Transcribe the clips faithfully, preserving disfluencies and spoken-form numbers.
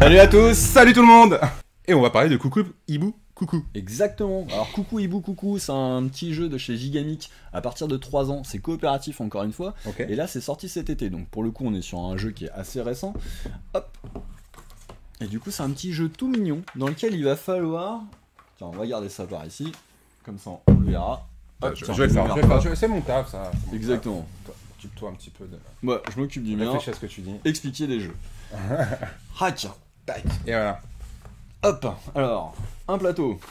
Salut à tous. Salut tout le monde. Et on va parler de Coucou Hibou Coucou. Exactement. Alors Coucou Hibou Coucou, c'est un petit jeu de chez Gigamic à partir de trois ans. C'est coopératif encore une fois. Okay. Et là c'est sorti cet été. Donc pour le coup on est sur un jeu qui est assez récent. Hop. Et du coup c'est un petit jeu tout mignon dans lequel il va falloir... Tiens, on va garder ça par ici. Comme ça on le verra. Hop, je, tiens, je vais le faire. Je vais faire. C'est mon taf ça. Mon Exactement. Taf. Occupe-toi un petit peu de... Ouais, je m'occupe du mien. Réfléchis à ce que tu dis. Expliquer des jeux. Hack. Tac. Et voilà. Hop. Alors, un plateau.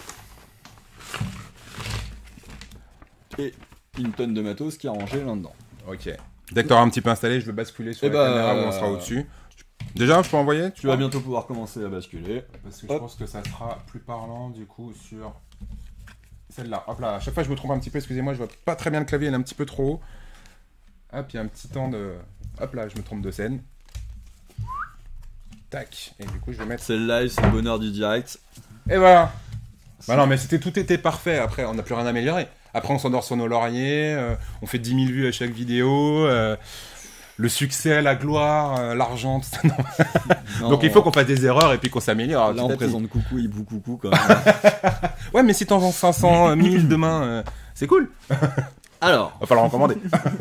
Et une tonne de matos qui est rangé là-dedans. Ok. Dès que tu auras un petit peu installé, je vais basculer sur et la bah, caméra où on sera au-dessus. Déjà, je peux envoyer? Tu vas bientôt pouvoir commencer à basculer. Parce que Hop. je pense que ça sera plus parlant du coup sur celle-là. Hop là, à chaque fois je me trompe un petit peu, excusez-moi, je vois pas très bien le clavier, il est un petit peu trop haut. Hop, il y a un petit temps de... Hop là, je me trompe de scène. Tac. Et du coup, je vais mettre... C'est le live, c'est le bonheur du direct. Et voilà. Bah non, mais c'était tout était parfait. Après, on n'a plus rien à améliorer. Après, on s'endort sur nos lauriers. Euh, on fait dix mille vues à chaque vidéo. Euh, le succès, la gloire, euh, l'argent, tout ça. Non. Donc, il faut qu'on fasse des erreurs et puis qu'on s'améliore. Là, on présente Coucou Hibou Coucou quand même. Ouais, mais si t'en vends cinq cent mille demain, euh, c'est cool. Alors. Va falloir en commander.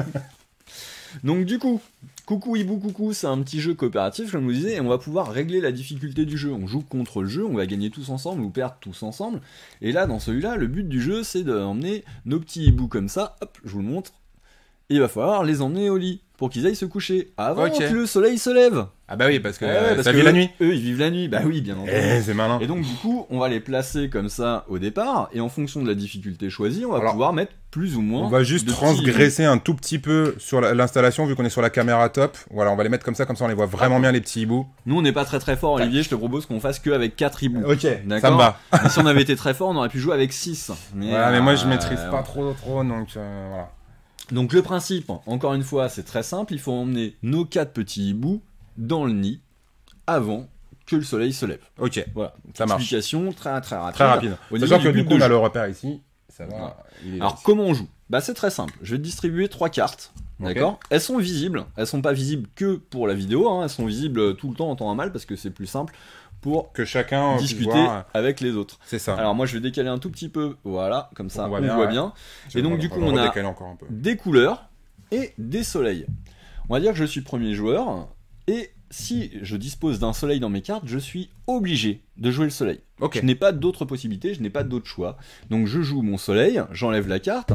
Donc du coup, Coucou Hibou Coucou, c'est un petit jeu coopératif, comme je vous disais, et on va pouvoir régler la difficulté du jeu. On joue contre le jeu, on va gagner tous ensemble ou perdre tous ensemble. Et là, dans celui-là, le but du jeu, c'est d'emmener nos petits hiboux comme ça. Hop, je vous le montre. Et il va falloir les emmener au lit pour qu'ils aillent se coucher avant okay. que le soleil se lève. Ah bah oui, parce que ouais, parce ça que vit eux, la nuit. Eux, ils vivent la nuit. Bah oui, bien entendu. Eh, c'est malin. Et donc du coup, on va les placer comme ça au départ, et en fonction de la difficulté choisie, on va Alors, pouvoir mettre plus ou moins. On va juste transgresser un tout petit peu sur l'installation, vu qu'on est sur la caméra top. Voilà, on va les mettre comme ça, comme ça on les voit vraiment bien les petits hiboux. Nous, on n'est pas très très fort, Olivier. Je te propose qu'on fasse que avec quatre hiboux. Ok, ça me va. Et si on avait été très fort, on aurait pu jouer avec six. Mais, voilà, euh, mais moi je maîtrise euh, pas trop trop, donc euh, voilà. Donc le principe, encore une fois, c'est très simple. Il faut emmener nos quatre petits hiboux dans le nid avant que le soleil se lève. Ok, voilà. Ça marche. Explication très très rapide. Très rapide. Sachant que du coup on a le repère ici. Ça va. Voilà. Alors ici. Comment on joue? Bah c'est très simple. Je vais te distribuer trois cartes. Okay. D'accord. Elles sont visibles. Elles sont pas visibles que pour la vidéo. Hein. Elles sont visibles tout le temps en temps normal parce que c'est plus simple pour que chacun discuter voir... avec les autres. C'est ça. Alors moi je vais décaler un tout petit peu. Voilà, comme ça on, voit on bien, voit ouais. bien. Je et donc du coup on a encore un peu. des couleurs et des soleils. On va dire que je suis premier joueur et si je dispose d'un soleil dans mes cartes, je suis obligé de jouer le soleil. Okay. Je n'ai pas d'autres possibilités, je n'ai pas d'autre choix. Donc je joue mon soleil, j'enlève la carte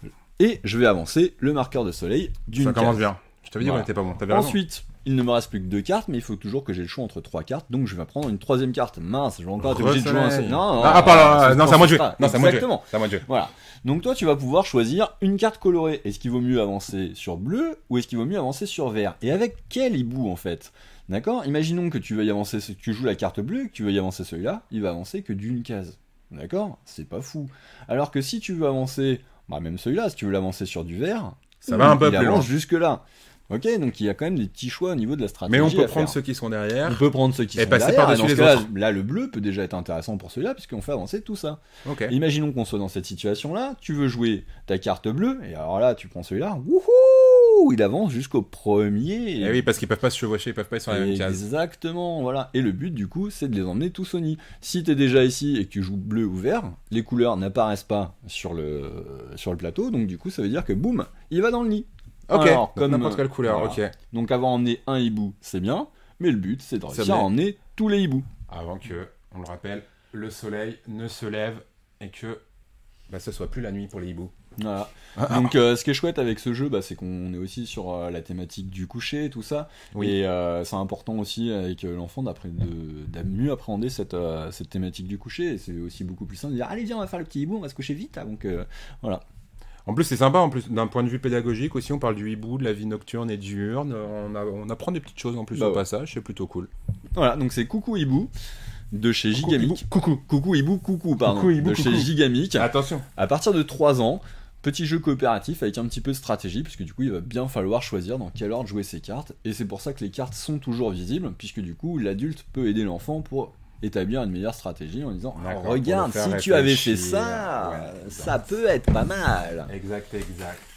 et je vais avancer le marqueur de soleil d'une carte. Ça commence bien. Je t'avais dit voilà. qu'on était pas bon. Ensuite, il ne me reste plus que deux cartes, mais il faut toujours que j'ai le choix entre trois cartes. Donc je vais prendre une troisième carte. Mince, je vais encore être obligé de jouer un soleil. Non, non, ah, pas là, non, c'est à moi de jouer. Non, c'est à moi de jouer. Exactement. C'est à moi de jouer. Voilà. Donc toi, tu vas pouvoir choisir une carte colorée. Est-ce qu'il vaut mieux avancer sur bleu ou est-ce qu'il vaut mieux avancer sur vert? Et avec quel hibou en fait? D'accord? Imaginons que tu veuilles avancer, que tu joues la carte bleue, que tu veuilles avancer celui-là, il va avancer que d'une case. D'accord? C'est pas fou. Alors que si tu veux avancer, bah même celui-là, si tu veux l'avancer sur du vert, ça va un peu il plus avance loin. Jusque là. Ok, donc il y a quand même des petits choix au niveau de la stratégie. Mais on peut à prendre faire. ceux qui sont derrière. On peut prendre ceux qui et sont passer derrière. par-dessus Et dans les ce cas-là, autres. là, le bleu peut déjà être intéressant pour celui-là, puisqu'on fait avancer tout ça. Okay. Imaginons qu'on soit dans cette situation-là, tu veux jouer ta carte bleue, et alors là, tu prends celui-là, wouhou, il avance jusqu'au premier. Et oui, parce qu'ils peuvent pas se chevaucher, ils peuvent pas être sur la même case. Exactement, voilà. Et le but, du coup, c'est de les emmener tous au nid. Si t'es déjà ici et que tu joues bleu ou vert, les couleurs n'apparaissent pas sur le, sur le plateau, donc du coup, ça veut dire que boum, il va dans le nid. Ok, alors, comme n'importe quelle couleur, voilà. ok. Donc avoir emmené un hibou, c'est bien, mais le but, c'est de réussir à bien. emmener tous les hiboux. Avant que, on le rappelle, le soleil ne se lève et que bah, ce soit plus la nuit pour les hiboux. Voilà. Donc euh, ce qui est chouette avec ce jeu, bah, c'est qu'on est aussi sur euh, la thématique du coucher et tout ça. Oui. Et euh, c'est important aussi avec euh, l'enfant d'après de, de mieux appréhender cette, euh, cette thématique du coucher. Et c'est aussi beaucoup plus simple de dire allez viens on va faire le petit hibou, on va se coucher vite. Donc euh, voilà. En plus, c'est sympa, en plus, d'un point de vue pédagogique aussi, on parle du hibou, de la vie nocturne et diurne, on, a, on apprend des petites choses en plus bah au ouais. passage, c'est plutôt cool. Voilà, donc c'est Coucou Hibou de chez Gigamic. Coucou. Coucou Hibou, coucou, pardon. Coucou hibou, de coucou. chez Gigamic. Attention. À partir de trois ans, petit jeu coopératif avec un petit peu de stratégie, puisque du coup, il va bien falloir choisir dans quel ordre jouer ses cartes. Et c'est pour ça que les cartes sont toujours visibles, puisque du coup, l'adulte peut aider l'enfant pour établir une meilleure stratégie en disant regarde, si tu avais fait ça, ouais, ça peut être pas mal. Exact, exact.